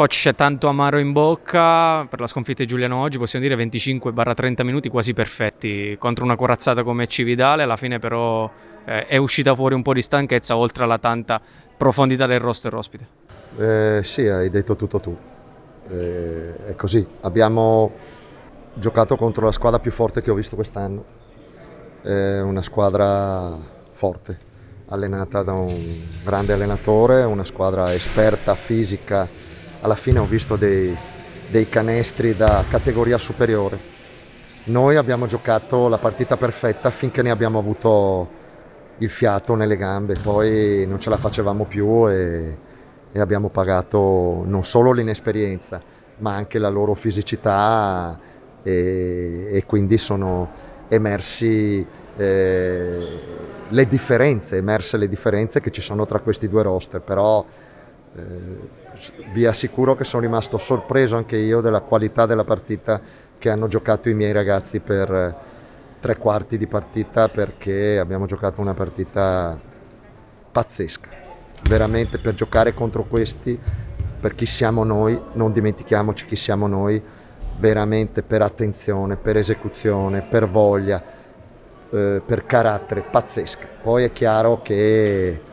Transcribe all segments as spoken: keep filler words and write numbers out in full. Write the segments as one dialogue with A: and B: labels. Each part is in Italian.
A: Coach, c'è tanto amaro in bocca per la sconfitta di Giuliano oggi, possiamo dire venticinque trenta minuti quasi perfetti contro una corazzata come Cividale, alla fine però eh, è uscita fuori un po' di stanchezza oltre alla tanta profondità del roster ospite.
B: Eh, sì, hai detto tutto tu. Eh, è così. Abbiamo giocato contro la squadra più forte che ho visto quest'anno. È una squadra forte, allenata da un grande allenatore, una squadra esperta, fisica. Alla fine ho visto dei, dei canestri da categoria superiore. Noi abbiamo giocato la partita perfetta finché ne abbiamo avuto il fiato nelle gambe, poi non ce la facevamo più e, e abbiamo pagato non solo l'inesperienza, ma anche la loro fisicità e, e quindi sono emersi eh, le differenze, emerse le differenze che ci sono tra questi due roster, però eh, vi assicuro che sono rimasto sorpreso anche io della qualità della partita che hanno giocato i miei ragazzi per tre quarti di partita, perché abbiamo giocato una partita pazzesca, veramente, per giocare contro questi, per chi siamo noi, non dimentichiamoci chi siamo noi, veramente per attenzione, per esecuzione, per voglia, eh, per carattere, pazzesca. Poi è chiaro che eh,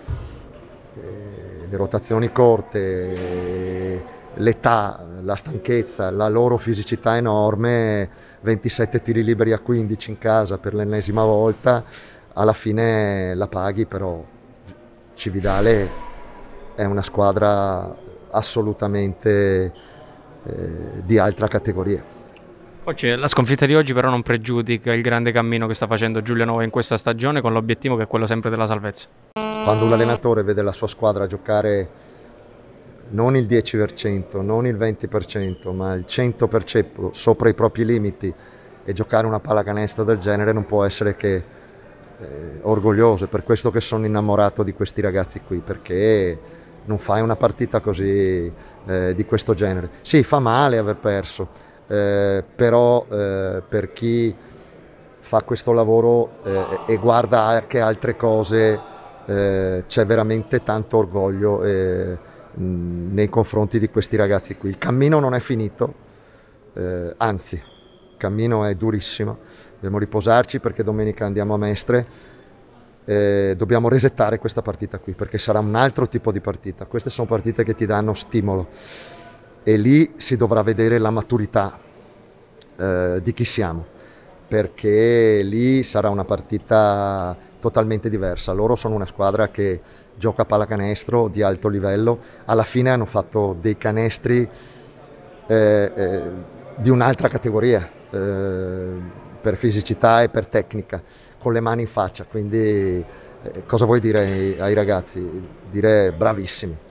B: le rotazioni corte, l'età, la stanchezza, la loro fisicità enorme, ventisette tiri liberi a quindici in casa per l'ennesima volta, alla fine la paghi, però Cividale è una squadra assolutamente eh, di altra categoria.
A: Coach, la sconfitta di oggi però non pregiudica il grande cammino che sta facendo Giuliano in questa stagione con l'obiettivo che è quello sempre della salvezza.
B: Quando un allenatore vede la sua squadra giocare non il dieci per cento, non il venti per cento, ma il cento per cento sopra i propri limiti e giocare una pallacanestro del genere, non può essere che eh, orgoglioso. È per questo che sono innamorato di questi ragazzi qui, perché non fai una partita così eh, di questo genere. Sì, fa male aver perso, eh, però eh, per chi fa questo lavoro eh, e guarda anche altre cose, eh, c'è veramente tanto orgoglio eh, mh, nei confronti di questi ragazzi qui. Il cammino non è finito, eh, anzi, il cammino è durissimo. Dobbiamo riposarci perché domenica andiamo a Mestre. Eh, dobbiamo resettare questa partita qui, perché sarà un altro tipo di partita. Queste sono partite che ti danno stimolo e lì si dovrà vedere la maturità eh, di chi siamo, perché lì sarà una partita totalmente diversa. Loro sono una squadra che gioca a pallacanestro di alto livello, alla fine hanno fatto dei canestri eh, eh, di un'altra categoria, eh, per fisicità e per tecnica, con le mani in faccia, quindi eh, cosa vuoi dire ai, ai ragazzi? Dire bravissimi.